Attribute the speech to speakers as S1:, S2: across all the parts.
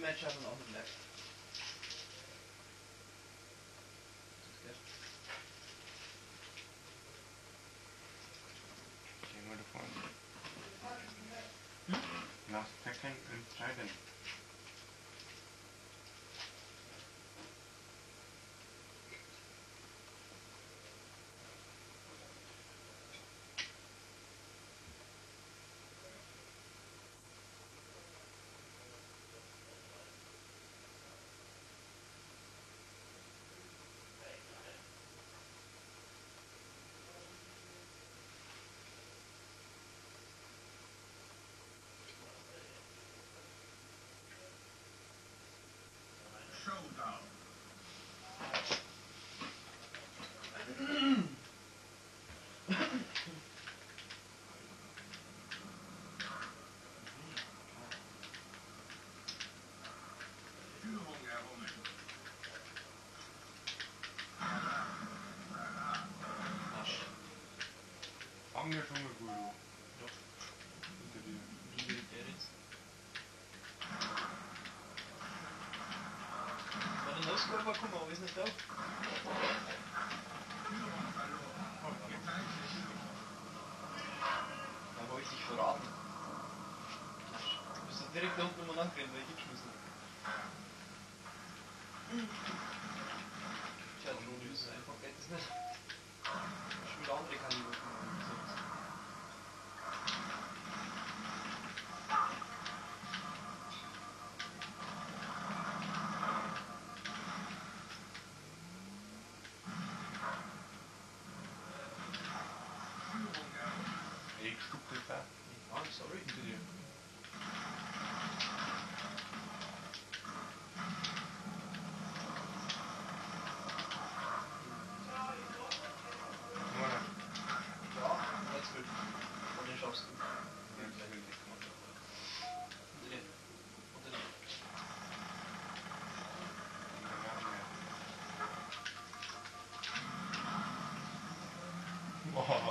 S1: Match haben wir auch noch live.
S2: Gehen wir davon. Last second entscheiden. Haben wir schon mal gut.
S1: Doch.
S2: Hinter dir.
S1: Wie will der jetzt? War der No-Scorer gekommen, aber ist nicht da. Da habe ich dich verraten. Du musst doch direkt da unten nochmal angreifen, weil ich hingeschmissen habe. Tja, Rodius, einfach geht das nicht. Schon wieder andere Kaliber kommen.
S2: Ich stuck das da.
S1: Ah, sorry.
S2: Hinter dir.
S1: Ja, jetzt gut. Und den schaffst du. Unter dir. Unter dir.
S2: Boah.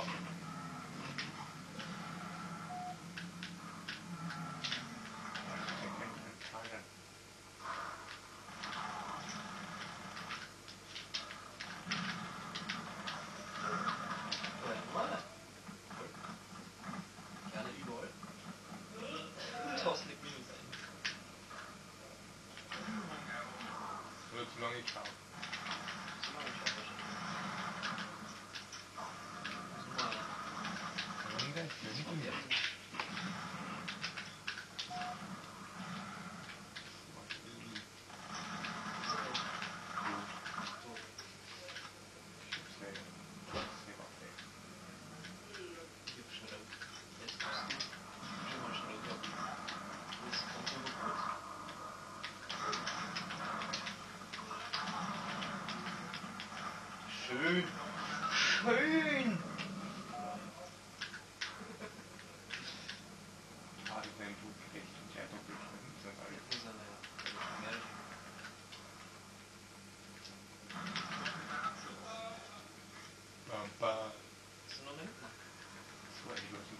S1: Gerne überall. Tausend Minus ein.
S2: Oder zu lange geschaut.
S1: So lange schaut wahrscheinlich.
S2: Warum denn? Wir sind
S1: Und jetzt? Schön. Schön.
S2: Schade, wenn du recht und ja doppelt sind alle.
S1: Das ist eine mehr.
S2: Bamba.
S1: Ist noch nicht?
S2: So ein Lösung.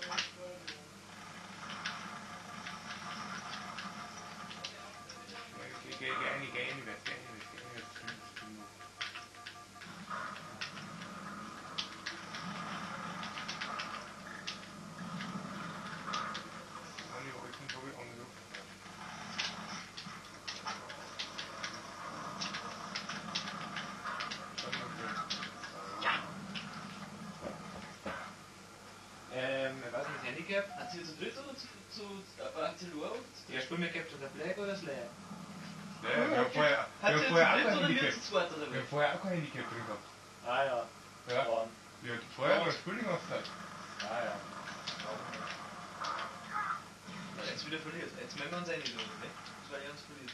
S2: Geh nicht weg.
S1: Was mit Handicap? Hat sie zu dritt oder zu Barcelona? Der Spiel mehr gehabt, der Black oder das Leer?
S2: Ja, wir haben vorher auch kein Handicap. Wir haben vorher auch kein Handicap drin gehabt.
S1: Ah ja.
S2: Ja. Wir hatten vorher das Spiel die ganze Zeit.
S1: Ah ja. Jetzt wieder verliert. Jetzt melden wir uns ein, oder? Das war ja uns verliert.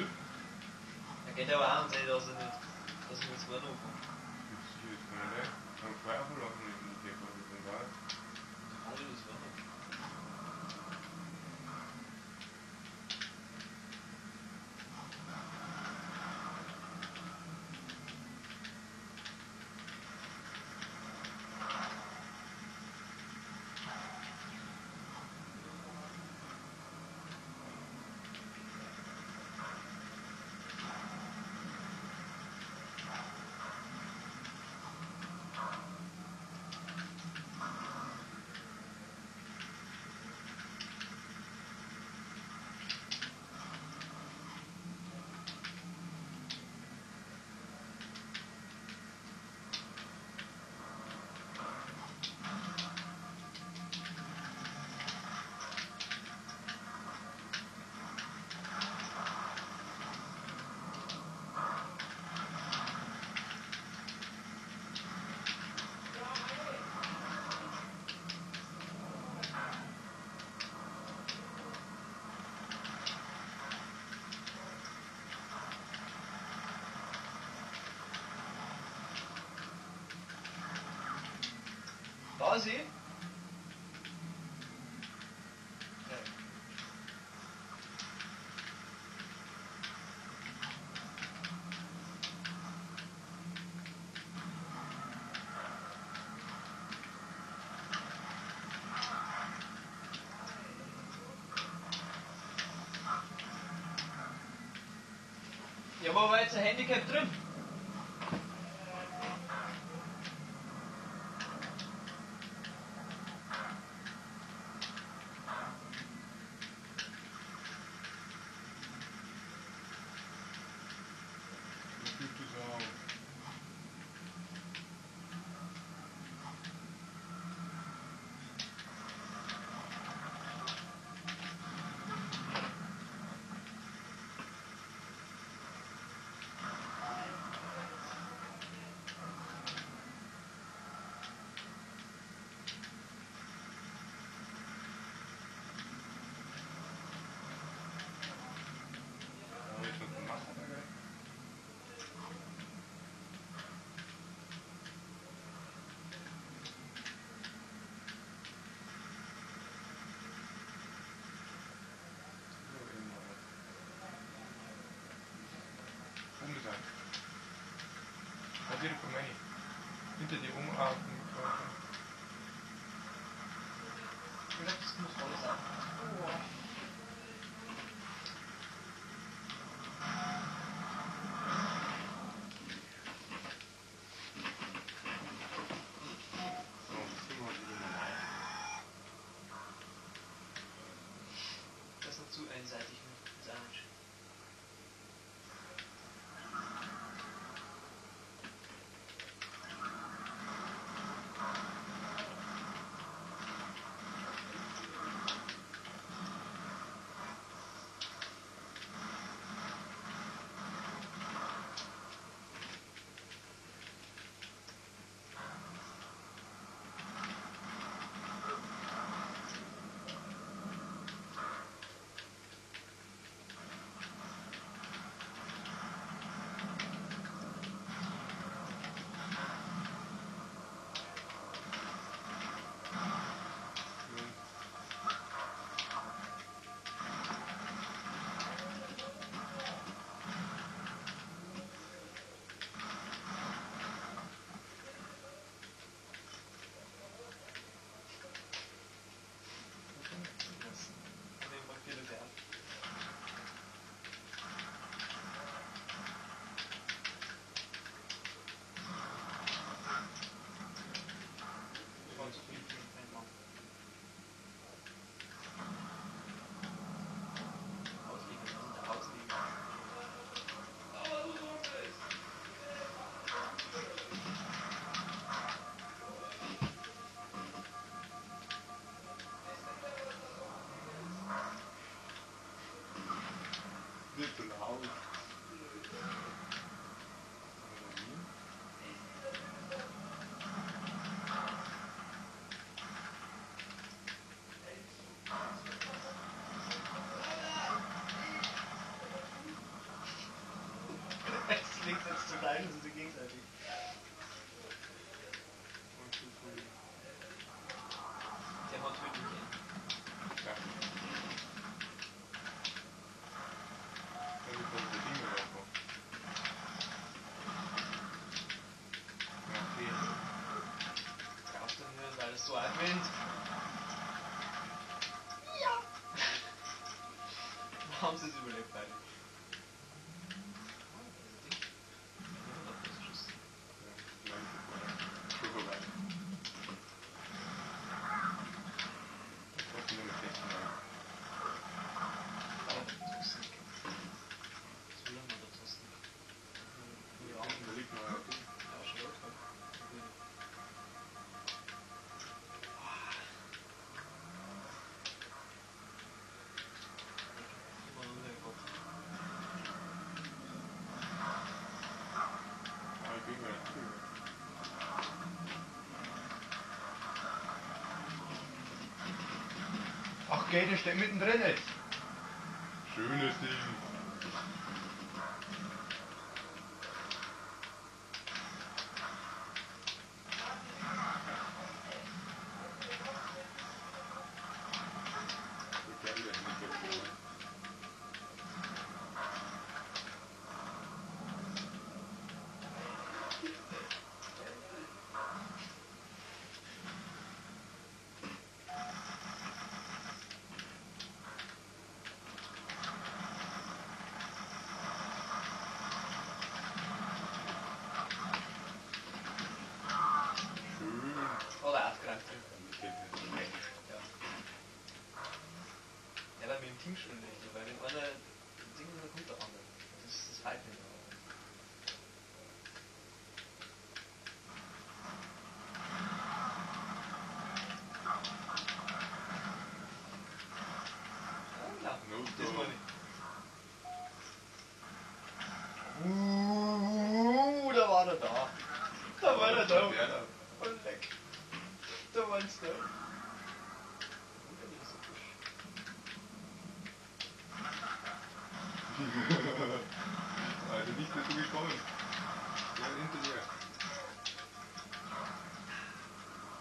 S1: Da geht aber auch und sagt, dass er nicht, dass wir uns nur noch
S2: vorher auch verlaufen mit dem Paper, wie war das?
S1: Alles war. Pause. Ja. Ja, wo war jetzt ein Handicap drin?
S2: Cadê como é? Hinter dir umatmen.
S1: Das muss alles sein. Das ist noch zu einseitig mit Sandwich. Links jetzt zu klein, das ist die gegenseitig. es überlebt, beide.
S2: Ach, okay, der steht mittendrin jetzt. Schönes Ding.
S1: Ja, aber mit dem Team schon nicht, weil wenn einer Ding ist, dann kommt der andere. Das ist das Verhalten. Ja, no, das war nicht. Da war er da. Da war er da. Oh, leck. Da war's da.
S2: Also nicht dazu gekommen. Ja, hinter dir.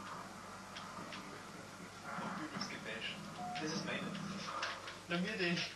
S1: Noch übelst gebasht. Das ist meine. Na mir den.